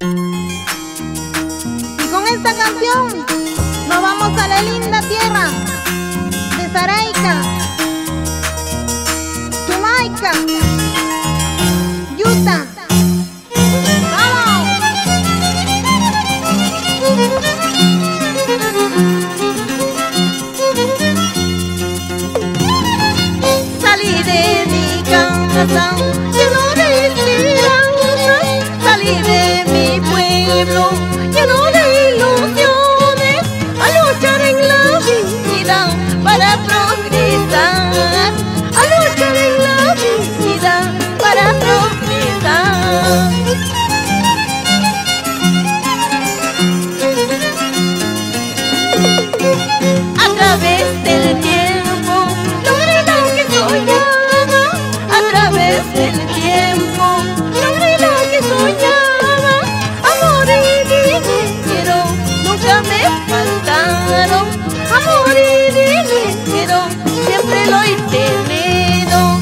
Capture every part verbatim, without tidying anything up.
Y con esta canción nos vamos a la linda tierra de Saraica, Jamaica, Utah. ¡Vamos! Salí de mi casa lleno de esperanzas, salí de mi pueblo lleno de ilusiones, a luchar en la vida para progresar, a luchar en la vida para progresar. A través del tiempo logré lo que soñaba, a través del tiempo logré lo que soñaba. Amor y dinero nunca me faltaron, amor y dinero siempre lo he tenido.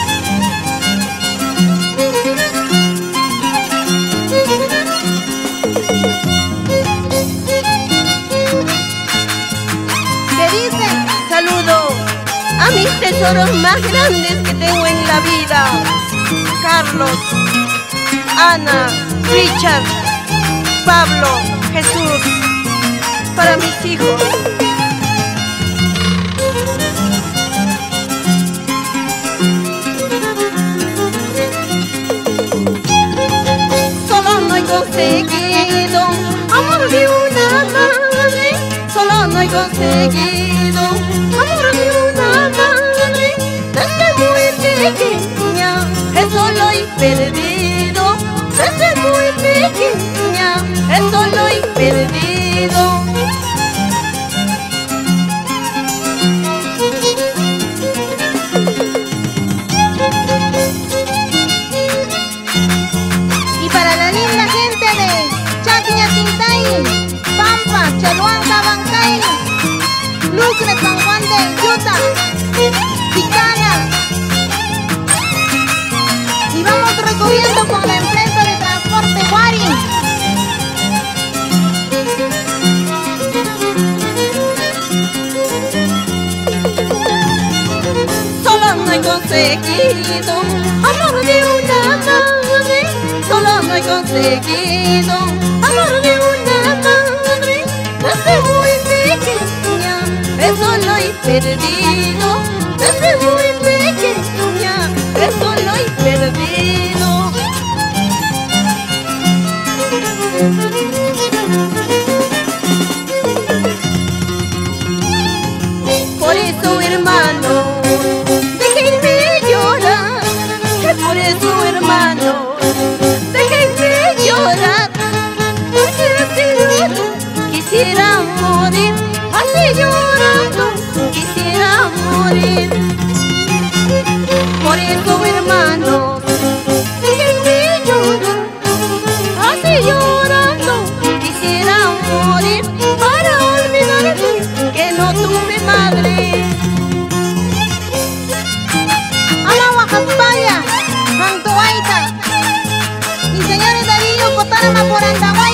¿Qué dice? Saludo a mis tesoros más grandes que tengo en la vida: Carlos, Ana, Richard, Pablo, Jesús, para mis hijos. Solo no he conseguido amor de una madre, solo no he conseguido amor de una madre. Desde muy pequeña eso lo he perdido, desde muy pequeña eso lo he perdido. Y para la linda gente de Chaquiñatintay, Pampa, Chaluanca, Bancay, Lucre, San Juan de Utah, Picana. Y vamos recorriendo con la empresa de transporte Guari. Solo no he conseguido amor de una madre, solo no he conseguido amor de una madre. Desde muy pequeña eso lo he perdido, desde muy pequeña eso lo he perdido. Por eso, hermano, déjenme llorar, que por eso, hermano, déjenme llorar, porque así llorando quisiera morir, así llorando quisiera morir. Por eso, hermano, déjenme llorar, así llorando quisiera morir, para olvidarme que no tuve madre. Ama Huacaspaya, Mantoaita, y señores de Villo, Cotarama por Andahuay.